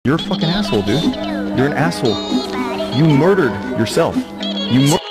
You're a fucking asshole, dude. You're an asshole. You murdered yourself. You